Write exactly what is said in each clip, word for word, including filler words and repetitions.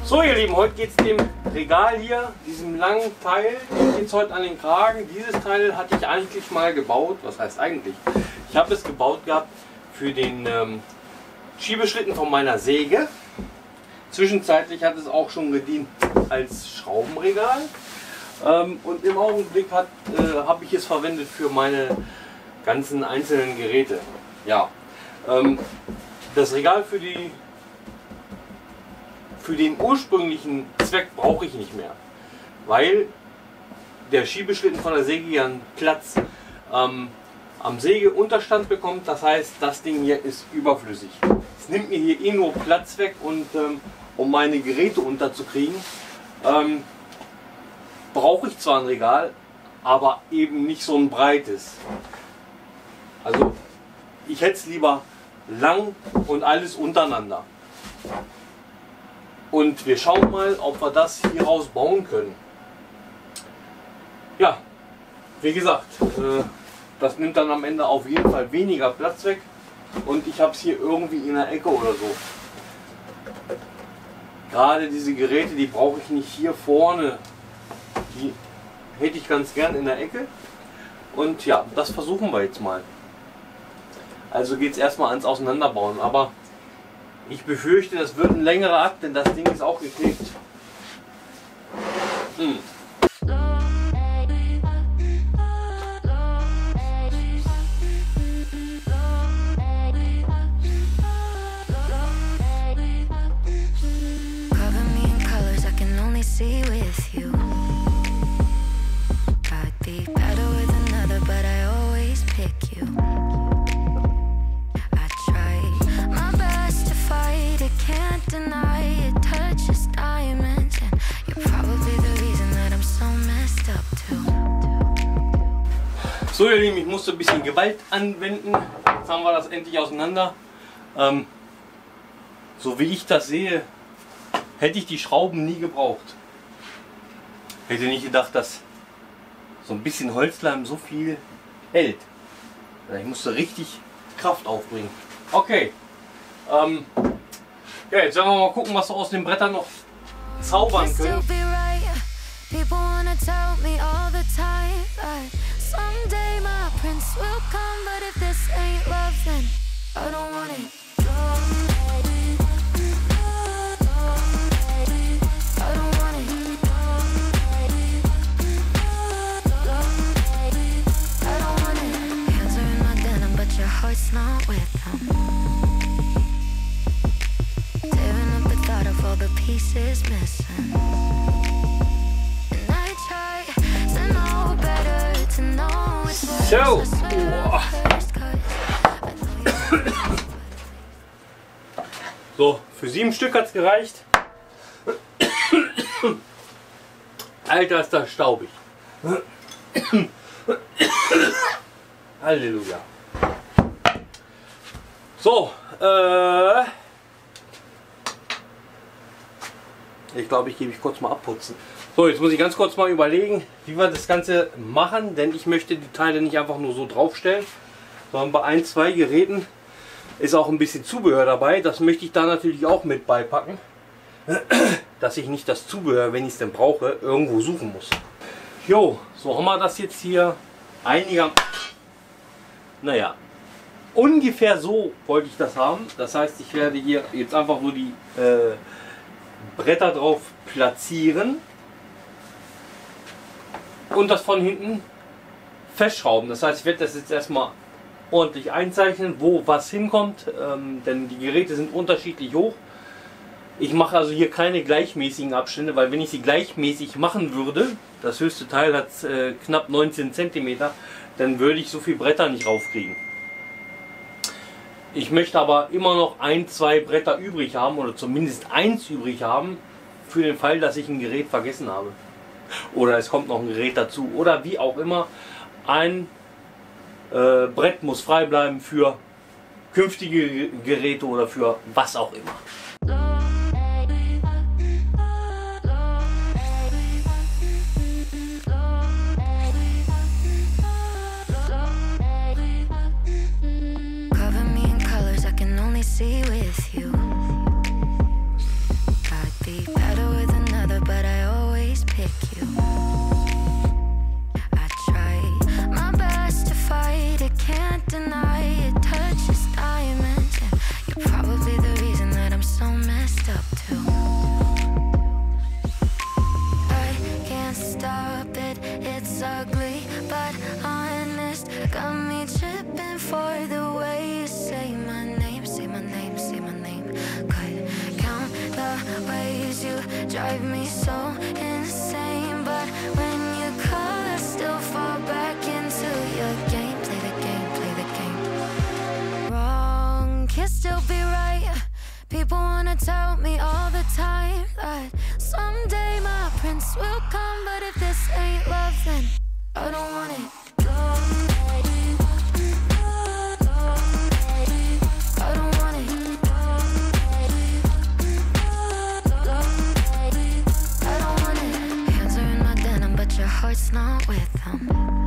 So ihr Lieben, heute geht es dem Regal hier, diesem langen Teil, geht es heute an den Kragen. Dieses Teil hatte ich eigentlich mal gebaut, was heißt eigentlich? Ich habe es gebaut gehabt für den ähm, Schiebeschlitten von meiner Säge. Zwischenzeitlich hat es auch schon gedient als Schraubenregal. Ähm, und im Augenblick äh, habe ich es verwendet für meine ganzen einzelnen Geräte. Ja, ähm, das Regal für die Für den ursprünglichen Zweck brauche ich nicht mehr, weil der Schiebeschlitten von der Säge ja einen Platz ähm, am Sägeunterstand bekommt. Das heißt, das Ding hier ist überflüssig. Es nimmt mir hier eh nur Platz weg und ähm, um meine Geräte unterzukriegen, ähm, brauche ich zwar ein Regal, aber eben nicht so ein breites. Also ich hätte es lieber lang und alles untereinander. Und wir schauen mal, ob wir das hieraus bauen können. Ja, wie gesagt, äh, das nimmt dann am Ende auf jeden Fall weniger Platz weg. Und ich habe es hier irgendwie in der Ecke oder so. Gerade diese Geräte, die brauche ich nicht hier vorne. Die hätte ich ganz gern in der Ecke. Und ja, das versuchen wir jetzt mal. Also geht es erstmal ans Auseinanderbauen. Aber ich befürchte, das wird ein längerer Akt, denn das Ding ist auch geklebt. Hm. So ihr Lieben, ich musste ein bisschen Gewalt anwenden. Jetzt haben wir das endlich auseinander. Ähm, so wie ich das sehe, hätte ich die Schrauben nie gebraucht. Hätte nicht gedacht, dass so ein bisschen Holzleim so viel hält. Ich musste richtig Kraft aufbringen. Okay. Ähm, ja, jetzt werden wir mal gucken, was wir aus den Brettern noch zaubern können. Someday my prince will come, but if this ain't love, then I don't want it. I don't want it. I don't want it. Hands are in my denim, but your heart's not with them. Tearing up the thought of all the pieces missing. And I try to know better. So. So, für sieben Stück hat es gereicht. Alter, ist das staubig. Halleluja. So, äh, ich glaube, ich gebe ich kurz mal abputzen. So, jetzt muss ich ganz kurz mal überlegen, wie wir das Ganze machen, denn ich möchte die Teile nicht einfach nur so draufstellen, sondern bei ein, zwei Geräten ist auch ein bisschen Zubehör dabei. Das möchte ich da natürlich auch mit beipacken, dass ich nicht das Zubehör, wenn ich es denn brauche, irgendwo suchen muss. Jo, so haben wir das jetzt hier einiger, naja, ungefähr so wollte ich das haben. Das heißt, ich werde hier jetzt einfach nur die äh, Bretter drauf platzieren und das von hinten festschrauben. Das heißt, ich werde das jetzt erstmal ordentlich einzeichnen, wo was hinkommt, ähm, denn die Geräte sind unterschiedlich hoch. Ich mache also hier keine gleichmäßigen Abstände, weil wenn ich sie gleichmäßig machen würde, das höchste Teil hat äh, knapp neunzehn Zentimeter, dann würde ich so viel Bretter nicht raufkriegen. Ich möchte aber immer noch ein, zwei Bretter übrig haben oder zumindest eins übrig haben, für den Fall, dass ich ein Gerät vergessen habe. Oder es kommt noch ein Gerät dazu oder wie auch immer. Ein äh, Brett muss frei bleiben für künftige Geräte oder für was auch immer. See with you, I'd be better drive me so insane. But when you call, I still fall back into your game. Play the game, play the game. Wrong can still be right. People wanna tell me all the time that someday my prince will come. But if this ain't love, then I don't want it. Heart's not with them.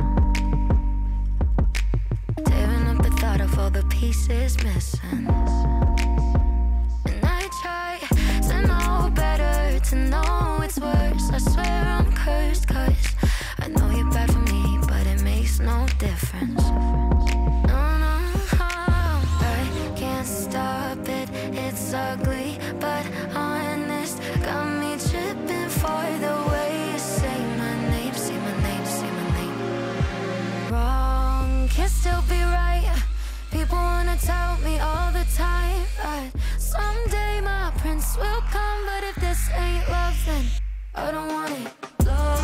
Tearing up the thought of all the pieces missing. And I try to know better, to know it's worse. I swear I'm cursed, cause I know you're bad for me, but it makes no difference. No, no, I can't stop it, it's ugly, but honest. Got me tripping for the way you say my name, say my name, say my name. Wrong can still be right. People wanna tell me all the time that someday my prince will come. But if this ain't love, then I don't want it. Love.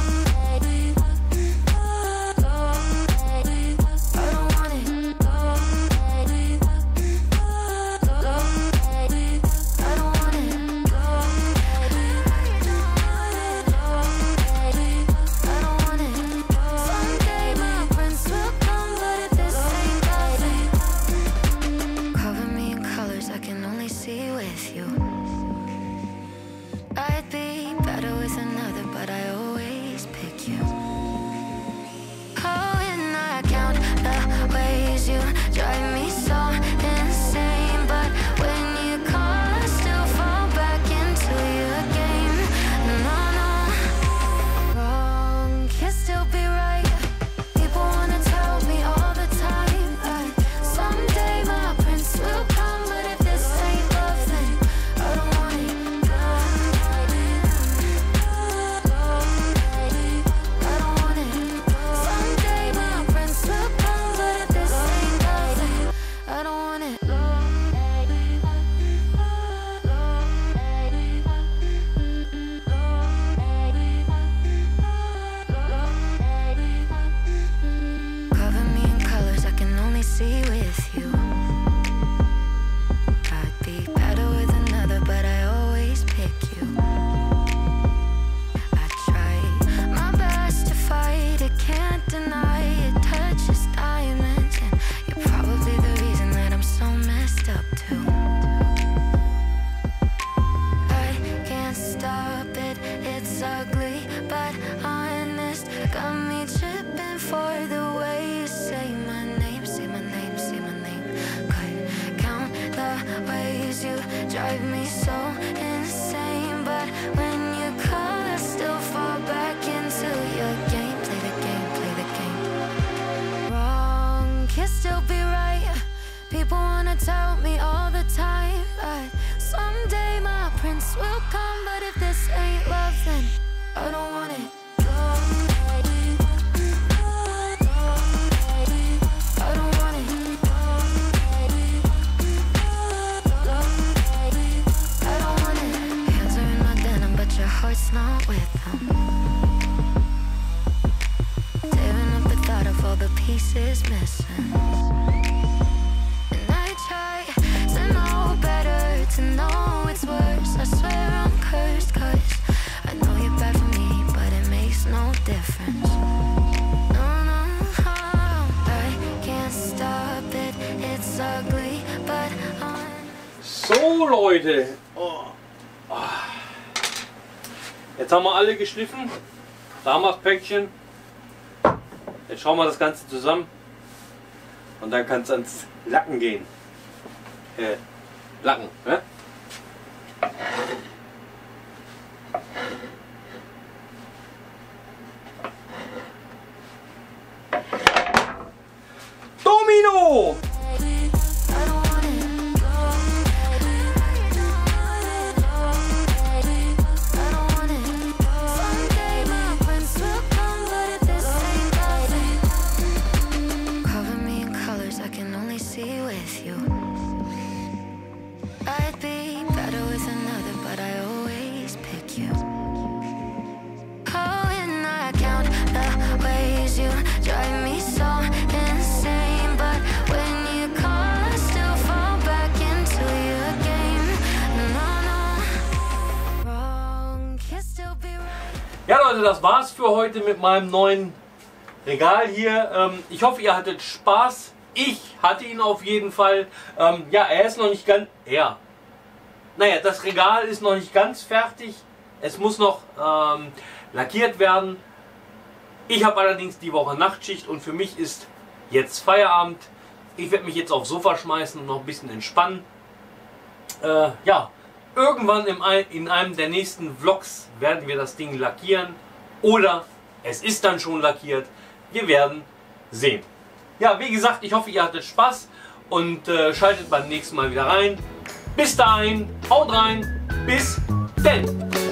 Drive me so insane, but when you call, I still fall back into your game. Play the game, play the game. Wrong can still be right. People wanna tell me all the time that someday my prince will come. But if this ain't love, then I don't want it. Heart's not with them. Tearing up the thought of all the pieces missing. And I try to know better, to know it's worse. I swear I'm cursed, cause I know you're bad for me, but it makes no difference. No, no, I can't stop it, it's ugly, but I'm... So Leute, oh. Oh. Jetzt haben wir alle geschliffen. Da haben wir das Päckchen. Jetzt schauen wir das Ganze zusammen. Und dann kann es ans Lacken gehen. Äh, Lacken, ne? Domino! I'd be Leute, das war's für heute mit meinem neuen Regal hier. Ähm, ich hoffe, ihr hattet Spaß. Ich hatte ihn auf jeden Fall. Ähm, ja, er ist noch nicht ganz... Ja. Naja, das Regal ist noch nicht ganz fertig. Es muss noch ähm, lackiert werden. Ich habe allerdings die Woche Nachtschicht und für mich ist jetzt Feierabend. Ich werde mich jetzt aufs Sofa schmeißen und noch ein bisschen entspannen. Äh, ja, irgendwann im, in einem der nächsten Vlogs werden wir das Ding lackieren. Oder es ist dann schon lackiert. Wir werden sehen. Ja, wie gesagt, ich hoffe, ihr hattet Spaß und äh, schaltet beim nächsten Mal wieder rein. Bis dahin, haut rein, bis denn!